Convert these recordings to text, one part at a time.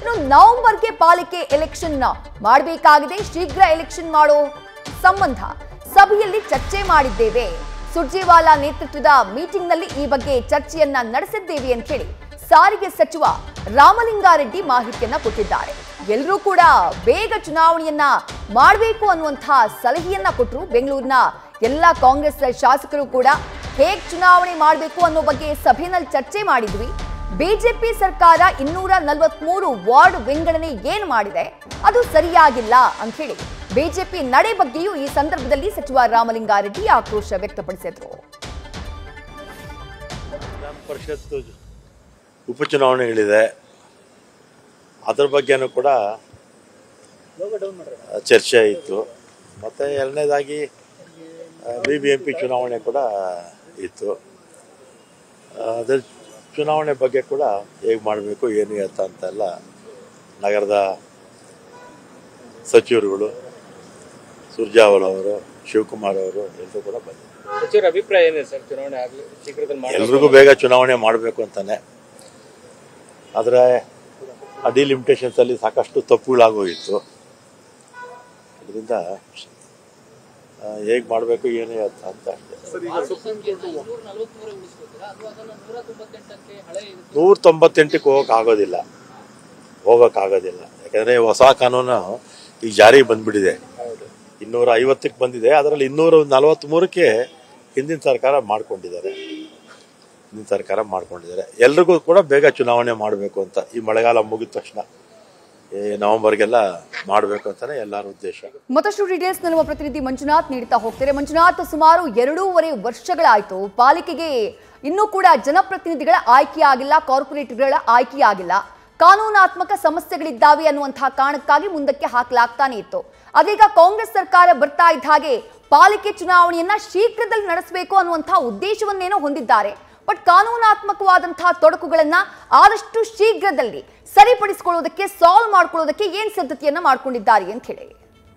ನವೆಂಬರ್ಗೆ ಪಾಲಿಕೆ ಎಲೆಕ್ಷನ್ ಮಾಡಬೇಕಾಗಿದೆ. ಶೀಘ್ರ ಎಲೆಕ್ಷನ್ ಮಾಡೋ ಸಂಬಂಧ ಸಭೆಯಲ್ಲಿ ಚರ್ಚೆ ಮಾಡಿದ್ದೇವೆ. ಸುರ್ಜೇವಾಲಾ ನೇತೃತ್ವದ ಮೀಟಿಂಗ್ನಲ್ಲಿ ಈ ಬಗ್ಗೆ ಚರ್ಚೆಯನ್ನ ನಡೆಸಿದ್ದೇವೆ ಅಂತ ಹೇಳಿ ಸಾರಿಗೆ ಸಚಿವ ರಾಮಲಿಂಗಾರೆಡ್ಡಿ ಮಾಹಿತಿಯನ್ನ ಕೊಟ್ಟಿದ್ದಾರೆ. ಎಲ್ಲರೂ ಕೂಡ ಬೇಗ ಚುನಾವಣೆಯನ್ನ ಮಾಡಬೇಕು ಅನ್ನುವಂತಹ ಸಲಹೆಯನ್ನ ಕೊಟ್ಟರು. ಬೆಂಗಳೂರಿನ ಎಲ್ಲ ಕಾಂಗ್ರೆಸ್ ಶಾಸಕರು ಕೂಡ ಹೇಗೆ ಚುನಾವಣೆ ಮಾಡಬೇಕು ಅನ್ನೋ ಬಗ್ಗೆ ಸಭೆಯಲ್ಲಿ ಚರ್ಚೆ ಮಾಡಿದ್ವಿ. ಬಿಜೆಪಿ ಸರ್ಕಾರ 243 ವಾರ್ಡ್ ವಿಂಗಡಣೆ ಏನು ಮಾಡಿದೆ ಅದು ಸರಿಯಾಗಿಲ್ಲ ಅಂತ ಹೇಳಿ ಬಿಜೆಪಿ ನಡೆ ಬಗ್ಗೆಯೂ ಈ ಸಂದರ್ಭದಲ್ಲಿ ಸಚಿವ ರಾಮಲಿಂಗಾರೆಡ್ಡಿ ಆಕ್ರೋಶ ವ್ಯಕ್ತಪಡಿಸಿದರು. ವಿಧಾನ ಪರಿಷತ್ ಉಪಚುನಾವಣೆಗಳಿದೆ, ಅದರ ಬಗ್ಗೆನೂ ಕೂಡ ಚರ್ಚೆ ಇತ್ತು. ಮತ್ತು ಎರಡನೇದಾಗಿ BBMP ಚುನಾವಣೆ ಕೂಡ ಇತ್ತು. ಅದರ ಚುನಾವಣೆ ಬಗ್ಗೆ ಕೂಡ ಹೇಗೆ ಮಾಡಬೇಕು ಏನು ಅಂತೆಲ್ಲ ನಗರದ ಸಚಿವರುಗಳು ಸುರ್ಜೇವಾಲಾ ಅವರು, ಶಿವಕುಮಾರ್ ಅವರು ಎಲ್ಲರೂ ಕೂಡ ಬಂದಿದ್ದಾರೆ. ಸಚಿವರ ಅಭಿಪ್ರಾಯ ಏನಿದೆ ಸರ್? ಚುನಾವಣೆ ಶೀಘ್ರದಲ್ಲಿ ಎಲ್ರಿಗೂ ಬೇಗ ಚುನಾವಣೆ ಮಾಡಬೇಕು ಅಂತಾನೆ. ಆದರೆ ಆ ಡಿಲಿಮಿಟೇಷನ್ಸ್ ಅಲ್ಲಿ ಸಾಕಷ್ಟು ತಪ್ಪುಗಳಾಗೋಗಿತ್ತು. ಅದರಿಂದ ಹೇಗೆ ಮಾಡಬೇಕು ಏನು ಅಂತ ಅಷ್ಟೇ. 198ಕ್ಕೆ ಹೋಗೋಕ್ಕಾಗೋದಿಲ್ಲ. ಯಾಕಂದರೆ ಹೊಸ ಕಾನೂನು ಈಗ ಜಾರಿಗೆ ಬಂದ್ಬಿಟ್ಟಿದೆ. 250ಕ್ಕೆ ಬಂದಿದೆ. ಅದರಲ್ಲಿ 243ಕ್ಕೆ ಹಿಂದಿನ ಸರ್ಕಾರ ಮಾಡ್ಕೊಂಡಿದ್ದಾರೆ. ಎಲ್ರಿಗೂ ಕೂಡ ಬೇಗ ಚುನಾವಣೆ ಮಾಡಬೇಕು ಅಂತ, ಈ ಮಳೆಗಾಲ ಮುಗಿದ ತಕ್ಷಣ ನವೆಂಬರ್ಗೆಲ್ಲ ಮಾಡಬೇಕು ಅಂತಾನೆ ಎಲ್ಲರ ಉದ್ದೇಶ. ಮತ್ತಷ್ಟು ಡೀಟೇಲ್ಸ್ ನಮ್ಮ ಪ್ರತಿನಿಧಿ ಮಂಜುನಾಥ್ ನೀಡ್ತಾ ಹೋಗ್ತಾರೆ. ಮಂಜುನಾಥ್, ಸುಮಾರು 2.5 ವರ್ಷಗಳಾಯಿತು ಪಾಲಿಕೆಗೆ ಇನ್ನೂ ಕೂಡ ಜನಪ್ರತಿನಿಧಿಗಳ ಆಯ್ಕೆಯಾಗಿಲ್ಲ, ಕಾರ್ಪೊರೇಟ್ಗಳ ಆಯ್ಕೆಯಾಗಿಲ್ಲ. ಕಾನೂನಾತ್ಮಕ ಸಮಸ್ಯೆಗಳಿದ್ದಾವೆ ಅನ್ನುವಂತಹ ಕಾರಣಕ್ಕಾಗಿ ಮುಂದಕ್ಕೆ ಹಾಕಲಾಗ್ತಾನೆ ಇತ್ತು. ಅದೀಗ ಕಾಂಗ್ರೆಸ್ ಸರ್ಕಾರ ಬರ್ತಾ ಇದ್ದ ಹಾಗೆ ಪಾಲಿಕೆ ಚುನಾವಣೆಯನ್ನ ಶೀಘ್ರದಲ್ಲಿ ನಡೆಸಬೇಕು ಅನ್ನುವಂತಹ ಉದ್ದೇಶವನ್ನೇನೋ ಹೊಂದಿದ್ದಾರೆ. ಬಟ್ ಕಾನೂನಾತ್ಮಕವಾದಂತಹ ತೊಡಕುಗಳನ್ನ ಆದಷ್ಟು ಶೀಘ್ರದಲ್ಲಿ ಸರಿಪಡಿಸಿಕೊಳ್ಳೋದಕ್ಕೆ, ಸಾಲ್ವ್ ಮಾಡ್ಕೊಳ್ಳೋದಕ್ಕೆ ಏನ್ ಸಿದ್ಧತೆಯನ್ನ ಮಾಡ್ಕೊಂಡಿದ್ದಾರೆ ಅಂತ ಹೇಳಿ.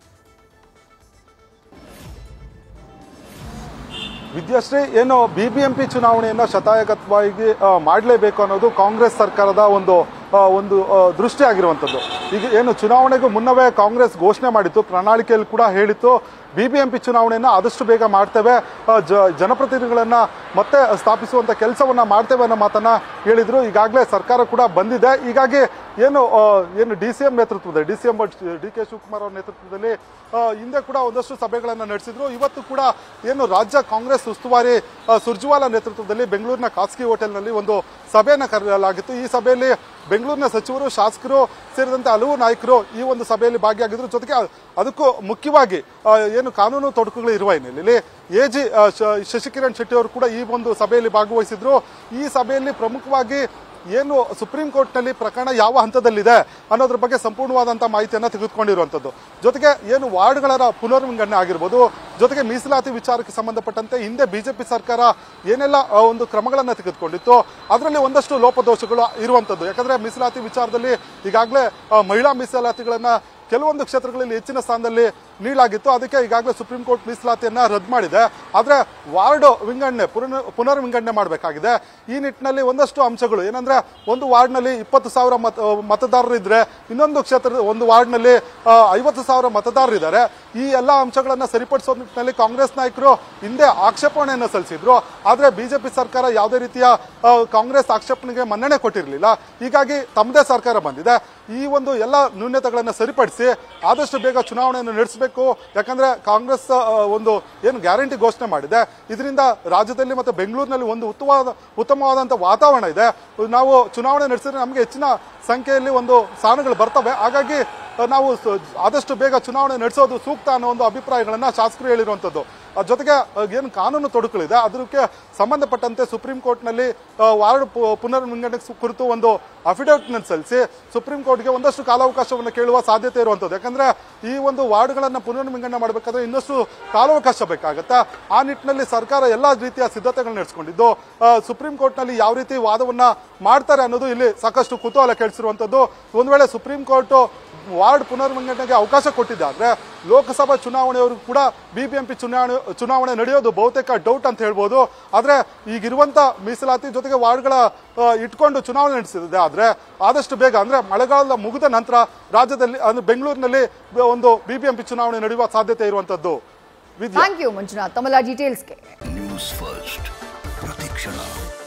ವಿದ್ಯಾಶ್ರೀ, ಏನು BBMP ಚುನಾವಣೆಯನ್ನು ಶತಾಯಗತವಾಗಿ ಮಾಡಲೇಬೇಕು ಅನ್ನೋದು ಕಾಂಗ್ರೆಸ್ ಸರ್ಕಾರದ ಒಂದು ದೃಷ್ಟಿ ಆಗಿರುವಂಥದ್ದು. ಈಗ ಏನು ಚುನಾವಣೆಗೂ ಮುನ್ನವೇ ಕಾಂಗ್ರೆಸ್ ಘೋಷಣೆ ಮಾಡಿತ್ತು, ಪ್ರಣಾಳಿಕೆಯಲ್ಲಿ ಕೂಡ ಹೇಳಿತ್ತು BBMP ಚುನಾವಣೆಯನ್ನು ಆದಷ್ಟು ಬೇಗ ಮಾಡ್ತೇವೆ, ಜನಪ್ರತಿನಿಧಿಗಳನ್ನು ಮತ್ತೆ ಸ್ಥಾಪಿಸುವಂಥ ಕೆಲಸವನ್ನು ಮಾಡ್ತೇವೆ ಅನ್ನೋ ಮಾತನ್ನು ಹೇಳಿದರು. ಈಗಾಗಲೇ ಸರ್ಕಾರ ಕೂಡ ಬಂದಿದೆ. ಹೀಗಾಗಿ ಏನು DCM ನೇತೃತ್ವದಲ್ಲಿ DK ಶಿವಕುಮಾರ್ ಅವರ ನೇತೃತ್ವದಲ್ಲಿ ಹಿಂದೆ ಕೂಡ ಒಂದಷ್ಟು ಸಭೆಗಳನ್ನು ನಡೆಸಿದ್ರು. ಇವತ್ತು ಕೂಡ ಏನು ರಾಜ್ಯ ಕಾಂಗ್ರೆಸ್ ಉಸ್ತುವಾರಿ ಸುರ್ಜೇವಾಲಾ ನೇತೃತ್ವದಲ್ಲಿ ಬೆಂಗಳೂರಿನ ಖಾಸಗಿ ಹೋಟೆಲ್ನಲ್ಲಿ ಒಂದು ಸಭೆಯನ್ನು ಕರೆಯಲಾಗಿತ್ತು. ಈ ಸಭೆಯಲ್ಲಿ ಬೆಂಗಳೂರಿನ ಸಚಿವರು, ಶಾಸಕರು ಸೇರಿದಂತೆ ಹಲವು ನಾಯಕರು ಈ ಒಂದು ಸಭೆಯಲ್ಲಿ ಭಾಗಿಯಾಗಿದ್ರು. ಜೊತೆಗೆ ಅದಕ್ಕೂ ಮುಖ್ಯವಾಗಿ ಏನು ಕಾನೂನು ತೊಡಕುಗಳು ಇರುವ ಹಿನ್ನೆಲೆಯಲ್ಲಿ AG ಶಶಿಕಿರಣ್ ಶೆಟ್ಟಿ ಅವರು ಕೂಡ ಈ ಒಂದು ಸಭೆಯಲ್ಲಿ ಭಾಗವಹಿಸಿದ್ರು. ಈ ಸಭೆಯಲ್ಲಿ ಪ್ರಮುಖವಾಗಿ ಏನು ಸುಪ್ರೀಂ ಕೋರ್ಟ್ನಲ್ಲಿ ಪ್ರಕರಣ ಯಾವ ಹಂತದಲ್ಲಿದೆ ಅನ್ನೋದ್ರ ಬಗ್ಗೆ ಸಂಪೂರ್ಣವಾದಂಥ ಮಾಹಿತಿಯನ್ನು ತೆಗೆದುಕೊಂಡಿರುವಂಥದ್ದು. ಜೊತೆಗೆ ಏನು ವಾರ್ಡ್ಗಳ ಪುನರ್ವಿಂಗಡಣೆ ಆಗಿರ್ಬೋದು, ಜೊತೆಗೆ ಮೀಸಲಾತಿ ವಿಚಾರಕ್ಕೆ ಸಂಬಂಧಪಟ್ಟಂತೆ ಹಿಂದೆ BJP ಸರ್ಕಾರ ಏನೆಲ್ಲ ಒಂದು ಕ್ರಮಗಳನ್ನು ತೆಗೆದುಕೊಂಡಿತ್ತು ಅದರಲ್ಲಿ ಒಂದಷ್ಟು ಲೋಪದೋಷಗಳು ಇರುವಂಥದ್ದು. ಯಾಕಂದರೆ ಮೀಸಲಾತಿ ವಿಚಾರದಲ್ಲಿ ಈಗಾಗಲೇ ಮಹಿಳಾ ಮೀಸಲಾತಿಗಳನ್ನು ಕೆಲವೊಂದು ಕ್ಷೇತ್ರಗಳಲ್ಲಿ ಹೆಚ್ಚಿನ ಸ್ಥಾನದಲ್ಲಿ ನೀಡಲಾಗಿತ್ತು. ಅದಕ್ಕೆ ಈಗಾಗಲೇ ಸುಪ್ರೀಂ ಕೋರ್ಟ್ ಮೀಸಲಾತಿಯನ್ನು ರದ್ದು ಮಾಡಿದೆ. ಆದರೆ ವಾರ್ಡ್ ವಿಂಗಡಣೆ ಪುನರ್ವಿಂಗಡಣೆ ಮಾಡಬೇಕಾಗಿದೆ. ಈ ನಿಟ್ಟಿನಲ್ಲಿ ಒಂದಷ್ಟು ಅಂಶಗಳು ಏನಂದರೆ, ಒಂದು ವಾರ್ಡ್ನಲ್ಲಿ 20,000 ಮತದಾರರು ಇದ್ದರೆ ಇನ್ನೊಂದು ಕ್ಷೇತ್ರದ ಒಂದು ವಾರ್ಡ್ನಲ್ಲಿ 50,000 ಮತದಾರರಿದ್ದಾರೆ. ಈ ಎಲ್ಲ ಅಂಶಗಳನ್ನು ಸರಿಪಡಿಸೋ ನಿಟ್ಟಿನಲ್ಲಿ ಕಾಂಗ್ರೆಸ್ ನಾಯಕರು ಹಿಂದೆ ಆಕ್ಷೇಪಣೆಯನ್ನು ಸಲ್ಲಿಸಿದ್ರು. ಆದರೆ BJP ಸರ್ಕಾರ ಯಾವುದೇ ರೀತಿಯ ಕಾಂಗ್ರೆಸ್ ಆಕ್ಷೇಪಣೆಗೆ ಮನ್ನಣೆ ಕೊಟ್ಟಿರಲಿಲ್ಲ. ಹೀಗಾಗಿ ತಮ್ಮದೇ ಸರ್ಕಾರ ಬಂದಿದೆ. ಈ ಒಂದು ಎಲ್ಲ ನ್ಯೂನತೆಗಳನ್ನು ಸರಿಪಡಿಸಿ ಆದಷ್ಟು ಬೇಗ ಚುನಾವಣೆಯನ್ನು ನಡೆಸಬೇಕು. ಯಾಕಂದ್ರೆ ಕಾಂಗ್ರೆಸ್ ಒಂದು ಏನು ಗ್ಯಾರಂಟಿ ಘೋಷಣೆ ಮಾಡಿದೆ, ಇದರಿಂದ ರಾಜ್ಯದಲ್ಲಿ ಮತ್ತು ಬೆಂಗಳೂರಿನಲ್ಲಿ ಒಂದು ಉತ್ತಮವಾದಂಥ ವಾತಾವರಣ ಇದೆ. ನಾವು ಚುನಾವಣೆ ನಡೆಸಿದ್ರೆ ನಮಗೆ ಹೆಚ್ಚಿನ ಸಂಖ್ಯೆಯಲ್ಲಿ ಒಂದು ಸ್ಥಾನಗಳು ಬರ್ತವೆ. ಹಾಗಾಗಿ ನಾವು ಆದಷ್ಟು ಬೇಗ ಚುನಾವಣೆ ನಡೆಸೋದು ಸೂಕ್ತ ಅನ್ನೋ ಒಂದು ಅಭಿಪ್ರಾಯಗಳನ್ನು ಶಾಸಕರು ಹೇಳಿರುವಂಥದ್ದು. ಜೊತೆಗೆ ಏನು ಕಾನೂನು ತೊಡಕುಗಳಿದೆ ಅದಕ್ಕೆ ಸಂಬಂಧಪಟ್ಟಂತೆ ಸುಪ್ರೀಂ ಕೋರ್ಟ್ನಲ್ಲಿ ವಾರ್ಡ್ ಪುನರ್ವಿಂಗಡಣೆ ಕುರಿತು ಒಂದು ಅಫಿಡವಿಟ್ನ ಸಲ್ಲಿಸಿ ಸುಪ್ರೀಂ ಕೋರ್ಟ್ಗೆ ಒಂದಷ್ಟು ಕಾಲಾವಕಾಶವನ್ನು ಕೇಳುವ ಸಾಧ್ಯತೆ ಇರುವಂಥದ್ದು. ಯಾಕಂದರೆ ಈ ಒಂದು ವಾರ್ಡ್ಗಳನ್ನು ಪುನರ್ವಿಂಗಡಣೆ ಮಾಡಬೇಕಾದ್ರೆ ಇನ್ನಷ್ಟು ಕಾಲಾವಕಾಶ ಬೇಕಾಗುತ್ತೆ. ಆ ನಿಟ್ಟಿನಲ್ಲಿ ಸರ್ಕಾರ ಎಲ್ಲ ರೀತಿಯ ಸಿದ್ಧತೆಗಳನ್ನು ನಡೆಸಿಕೊಂಡಿದ್ದು ಸುಪ್ರೀಂ ಕೋರ್ಟ್ನಲ್ಲಿ ಯಾವ ರೀತಿ ವಾದವನ್ನು ಮಾಡ್ತಾರೆ ಅನ್ನೋದು ಇಲ್ಲಿ ಸಾಕಷ್ಟು ಕುತೂಹಲ ಕೇಳಿಸಿರುವಂಥದ್ದು. ಒಂದು ವೇಳೆ ಸುಪ್ರೀಂ ಕೋರ್ಟ್ ವಾರ್ಡ್ ಪುನರ್ವಿಂಗಡಣೆಗೆ ಅವಕಾಶ ಕೊಟ್ಟಿದ್ದಾದ್ರೆ ಲೋಕಸಭಾ ಚುನಾವಣೆಯವರು ಕೂಡ BBMP ಚುನಾವಣೆ ಚುನಾವಣೆ ನಡೆಯೋದು ಬಹುತೇಕ ಡೌಟ್ ಅಂತ ಹೇಳ್ಬೋದು. ಆದರೆ ಈಗಿರುವಂಥ ಮೀಸಲಾತಿ ಜೊತೆಗೆ ವಾರ್ಡ್ಗಳ ಇಟ್ಕೊಂಡು ಚುನಾವಣೆ ನಡೆಸಿದೆ. ಆದರೆ ಆದಷ್ಟು ಬೇಗ ಅಂದರೆ ಮಳೆಗಾಲ ಮುಗಿದ ನಂತರ ರಾಜ್ಯದಲ್ಲಿ ಅಂದರೆ ಬೆಂಗಳೂರಿನಲ್ಲಿ ಒಂದು BBMP ಚುನಾವಣೆ ನಡೆಯುವ ಸಾಧ್ಯತೆ ಇರುವಂಥದ್ದು. ಥ್ಯಾಂಕ್ ಯು ಮಂಜುನಾಥ್ ತಮ್ಮೆಲ್ಲ ಡೀಟೇಲ್ಸ್ಗೆ. ನ್ಯೂಸ್ ಫಸ್ಟ್ ಪ್ರತಿಕ್ಷಣ.